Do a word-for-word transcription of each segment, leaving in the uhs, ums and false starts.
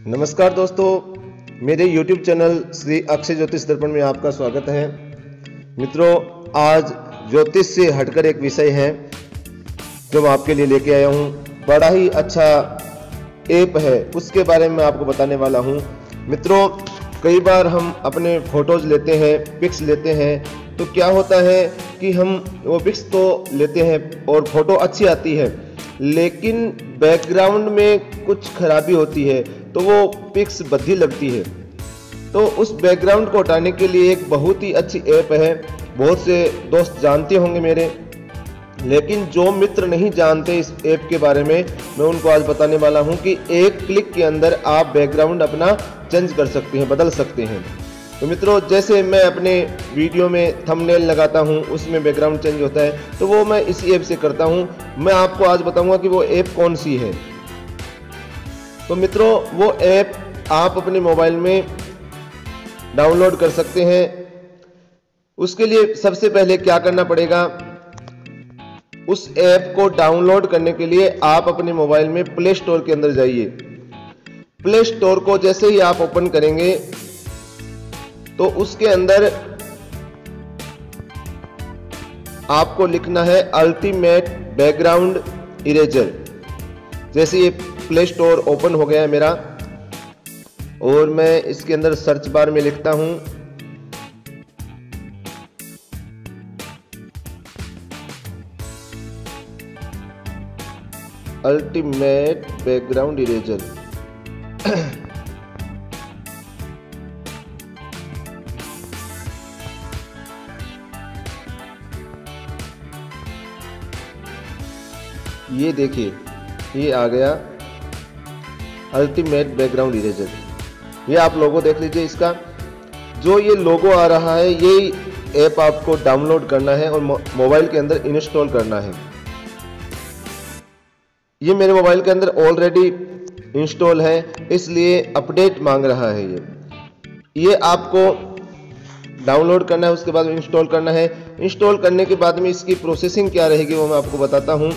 नमस्कार दोस्तों, मेरे YouTube चैनल श्री अक्षय ज्योतिष दर्पण में आपका स्वागत है। मित्रों, आज ज्योतिष से हटकर एक विषय है जो मैं आपके लिए लेके आया हूँ। बड़ा ही अच्छा ऐप है, उसके बारे में आपको बताने वाला हूँ। मित्रों, कई बार हम अपने फोटोज लेते हैं, पिक्स लेते हैं, तो क्या होता है कि हम वो पिक्स तो लेते हैं और फोटो अच्छी आती है, लेकिन बैकग्राउंड में कुछ खराबी होती है तो वो पिक्स भद्दी लगती है। तो उस बैकग्राउंड को हटाने के लिए एक बहुत ही अच्छी ऐप है। बहुत से दोस्त जानते होंगे मेरे, लेकिन जो मित्र नहीं जानते इस ऐप के बारे में, मैं उनको आज बताने वाला हूं कि एक क्लिक के अंदर आप बैकग्राउंड अपना चेंज कर सकते हैं, बदल सकते हैं। तो मित्रों, जैसे मैं अपने वीडियो में थंबनेल लगाता हूं, उसमें बैकग्राउंड चेंज होता है, तो वो मैं इसी ऐप से करता हूं। मैं आपको आज बताऊंगा कि वो ऐप कौन सी है। तो मित्रों, वो ऐप आप अपने मोबाइल में डाउनलोड कर सकते हैं। उसके लिए सबसे पहले क्या करना पड़ेगा, उस ऐप को डाउनलोड करने के लिए आप अपने मोबाइल में प्ले स्टोर के अंदर जाइए। प्ले स्टोर को जैसे ही आप ओपन करेंगे तो उसके अंदर आपको लिखना है अल्टीमेट बैकग्राउंड इरेजर। जैसे ये प्ले स्टोर ओपन हो गया है मेरा और मैं इसके अंदर सर्च बार में लिखता हूं अल्टीमेट बैकग्राउंड इरेजर। ये देखिए, ये आ गया अल्टीमेट बैकग्राउंड इरेजर। ये आप लोगो देख लीजिए। इसका जो ये लोगो आ रहा है, ये ऐप आपको डाउनलोड करना है और मोबाइल के अंदर इंस्टॉल करना है। ये मेरे मोबाइल के अंदर ऑलरेडी इंस्टॉल है, इसलिए अपडेट मांग रहा है। ये ये आपको डाउनलोड करना है, उसके बाद इंस्टॉल करना है। इंस्टॉल करने के बाद में इसकी प्रोसेसिंग क्या रहेगी वो मैं आपको बताता हूँ।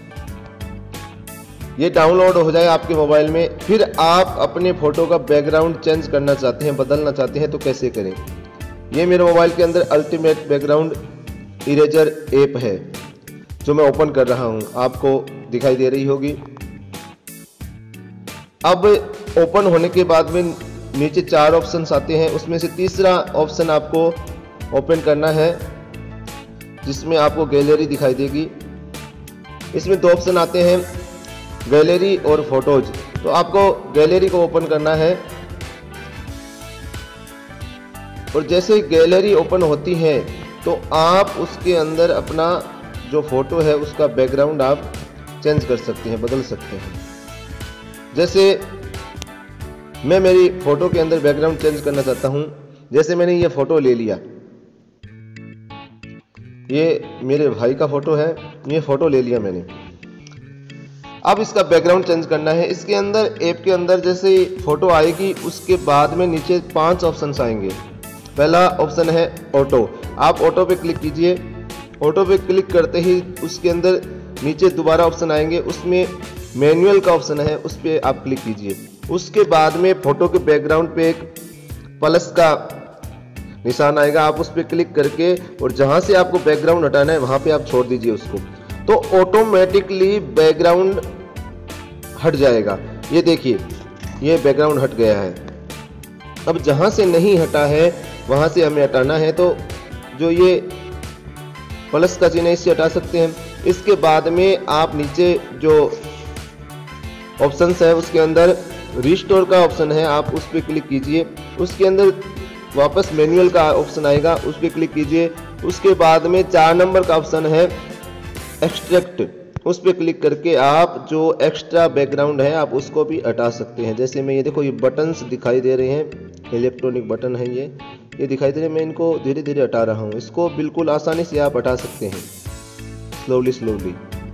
ये डाउनलोड हो जाए आपके मोबाइल में, फिर आप अपने फ़ोटो का बैकग्राउंड चेंज करना चाहते हैं, बदलना चाहते हैं, तो कैसे करें। ये मेरे मोबाइल के अंदर अल्टीमेट बैकग्राउंड इरेजर ऐप है जो मैं ओपन कर रहा हूँ, आपको दिखाई दे रही होगी। अब ओपन होने के बाद में नीचे चार ऑप्शंस आते हैं, उसमें से तीसरा ऑप्शन आपको ओपन करना है, जिसमें आपको गैलरी दिखाई देगी। इसमें दो ऑप्शन आते हैं, गैलरी और फोटोज। तो आपको गैलरी को ओपन करना है और जैसे ही गैलरी ओपन होती है तो आप उसके अंदर अपना जो फोटो है उसका बैकग्राउंड आप चेंज कर सकते हैं, बदल सकते हैं। जैसे मैं मेरी फोटो के अंदर बैकग्राउंड चेंज करना चाहता हूं। जैसे मैंने ये फोटो ले लिया, ये मेरे भाई का फोटो है, ये फोटो ले लिया मैंने। अब इसका बैकग्राउंड चेंज करना है। इसके अंदर ऐप के अंदर जैसे फोटो आएगी, उसके बाद में नीचे पांच ऑप्शंस आएंगे। पहला ऑप्शन है ऑटो। आप ऑटो पे क्लिक कीजिए। ऑटो पे क्लिक करते ही उसके अंदर नीचे दोबारा ऑप्शन आएंगे, उसमें मैनुअल का ऑप्शन है, उस पर आप क्लिक कीजिए। उसके बाद में फोटो के बैकग्राउंड पे एक प्लस का निशान आएगा, आप उस पर क्लिक करके और जहां से आपको बैकग्राउंड हटाना है वहां पे आप छोड़ दीजिए उसको, तो ऑटोमेटिकली बैकग्राउंड हट जाएगा। ये देखिए, ये बैकग्राउंड हट गया है। अब जहां से नहीं हटा है वहां से हमें हटाना है, तो जो ये प्लस का चिन्ह है इससे हटा सकते हैं। इसके बाद में आप नीचे जो ऑप्शंस है उसके अंदर रिस्टोर का ऑप्शन है, आप उस पर क्लिक कीजिए। उसके अंदर वापस मैनुअल का ऑप्शन आएगा, उस पर क्लिक कीजिए। उसके बाद में चार नंबर का ऑप्शन है एक्सट्रैक्ट, उस पर क्लिक करके आप जो एक्स्ट्रा बैकग्राउंड है आप उसको भी हटा सकते हैं। जैसे मैं ये देखो, ये बटन्स दिखाई दे रहे हैं, इलेक्ट्रॉनिक बटन है, ये ये दिखाई दे रहे हैं। मैं इनको धीरे धीरे हटा रहा हूँ। इसको बिल्कुल आसानी से आप हटा सकते हैं, स्लोली स्लोली।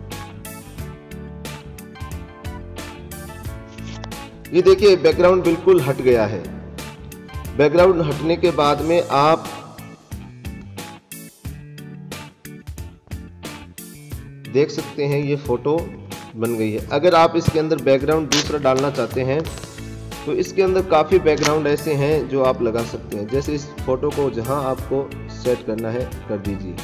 ये देखिए, बैकग्राउंड बिल्कुल हट गया है। बैकग्राउंड हटने के बाद में आप देख सकते हैं ये फोटो बन गई है। अगर आप इसके अंदर बैकग्राउंड दूसरा डालना चाहते हैं तो इसके अंदर काफ़ी बैकग्राउंड ऐसे हैं जो आप लगा सकते हैं। जैसे इस फोटो को जहां आपको सेट करना है कर दीजिए।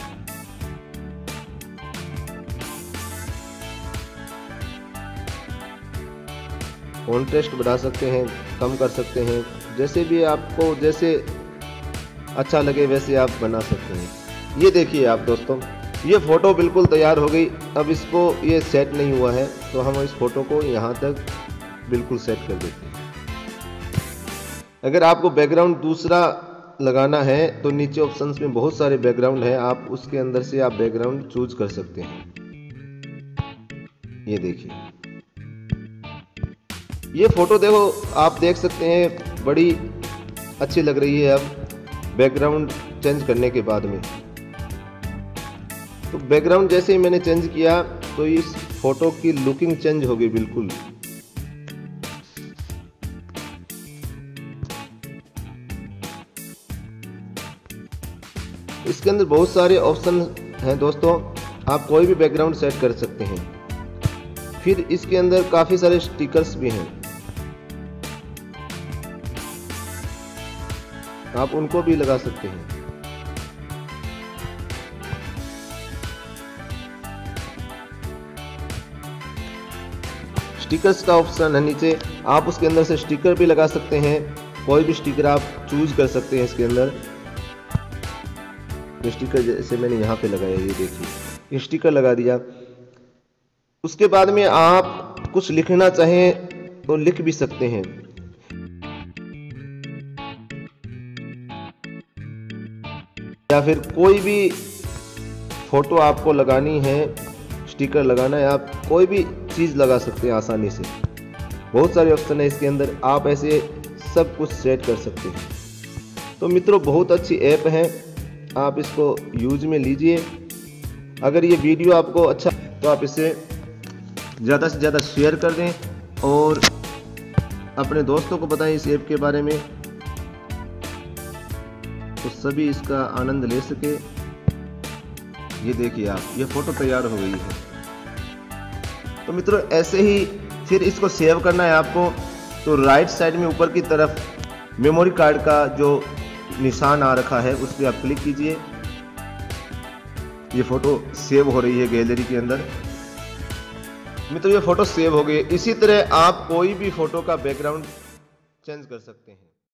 कॉन्ट्रास्ट बढ़ा सकते हैं, कम कर सकते हैं, जैसे भी आपको जैसे अच्छा लगे वैसे आप बना सकते हैं। ये देखिए आप दोस्तों, ये फ़ोटो बिल्कुल तैयार हो गई। अब इसको ये सेट नहीं हुआ है तो हम इस फ़ोटो को यहाँ तक बिल्कुल सेट कर देते हैं। अगर आपको बैकग्राउंड दूसरा लगाना है तो नीचे ऑप्शंस में बहुत सारे बैकग्राउंड है, आप उसके अंदर से आप बैकग्राउंड चूज कर सकते हैं। ये देखिए, ये फ़ोटो देखो, आप देख सकते हैं बड़ी अच्छी लग रही है अब बैकग्राउंड चेंज करने के बाद में। तो बैकग्राउंड जैसे ही मैंने चेंज किया तो इस फोटो की लुकिंग चेंज हो गई बिल्कुल। इसके अंदर बहुत सारे ऑप्शन हैं दोस्तों, आप कोई भी बैकग्राउंड सेट कर सकते हैं। फिर इसके अंदर काफी सारे स्टिकर्स भी हैं, आप उनको भी लगा सकते हैं। स्टिकर्स का ऑप्शन है नीचे, आप उसके अंदर से स्टिकर भी लगा सकते हैं। कोई भी स्टिकर आप चूज कर सकते हैं इसके अंदर। स्टिकर जैसे मैंने यहाँ पे लगाया, ये देखिए स्टिकर लगा दिया। उसके बाद में आप कुछ लिखना चाहें तो लिख भी सकते हैं। या फिर कोई भी फोटो आपको लगानी है, स्टिकर लगाना है, आप कोई भी चीज़ लगा सकते हैं आसानी से। बहुत सारे ऑप्शन है इसके अंदर, आप ऐसे सब कुछ सेट कर सकते हैं। तो मित्रों, बहुत अच्छी ऐप है, आप इसको यूज में लीजिए। अगर ये वीडियो आपको अच्छा तो आप इसे ज़्यादा से ज़्यादा शेयर कर दें और अपने दोस्तों को बताएं इस ऐप के बारे में, तो सभी इसका आनंद ले सके। ये देखिए आप, ये फोटो तैयार हो गई है। तो मित्रों, ऐसे ही फिर इसको सेव करना है आपको, तो राइट साइड में ऊपर की तरफ मेमोरी कार्ड का जो निशान आ रखा है उस पर आप क्लिक कीजिए। ये फोटो सेव हो रही है गैलरी के अंदर। मित्रों, ये फोटो सेव हो गई। इसी तरह आप कोई भी फोटो का बैकग्राउंड चेंज कर सकते हैं।